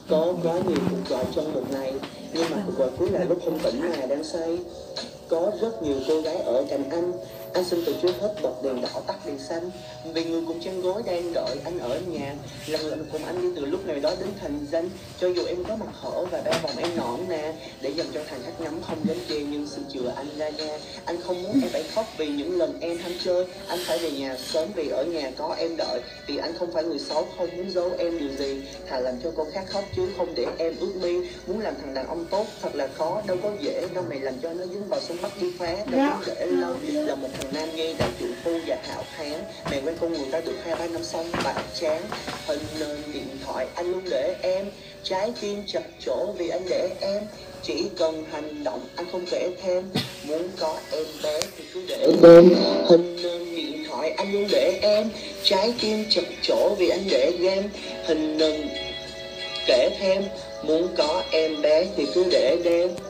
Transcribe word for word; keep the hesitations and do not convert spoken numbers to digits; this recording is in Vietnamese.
Có quá nhiều cuộc gọi trong một ngày, nhưng mà cuộc gọi cuối là lúc không tỉnh mà đang say. Có rất nhiều cô gái ở cạnh anh, anh xin từ trước hết bật đèn đỏ tắt đèn xanh. Vì người cùng chăn gối đang đợi anh ở nhà, lần lượt cùng anh đi từ lúc này đó đến thành danh. Cho dù em có mặt hở và ba vòng em nõn nà, để dành cho thằng khách ngắm không đến chê, nhưng xin chừa anh ra nha. Anh không muốn em phải khóc vì những lần em ham chơi, anh phải về nhà sớm vì ở nhà có em đợi. Vì anh không phải người xấu, không muốn giấu em điều gì, thà làm cho cô khác khóc chứ không để em ướt mi. Muốn làm thằng đàn ông tốt thật là khó, đâu có dễ đâu mày làm cho nó dính vào sông Bắc đi phá. Đâu có dễ lâu, là một thằng nam nghe đã chịu phu và hảo hán. Mày quen con người ta được hai ba năm xong bạc chán. Hình nền điện thoại anh luôn để em, trái tim chật chỗ vì anh để em. Chỉ cần hành động anh không kể thêm, muốn có em bé thì cứ để em. Hình nền điện thoại anh luôn để em, trái tim chật chỗ vì anh để game. Hình nền kể thêm, muốn có em bé thì cứ để đêm.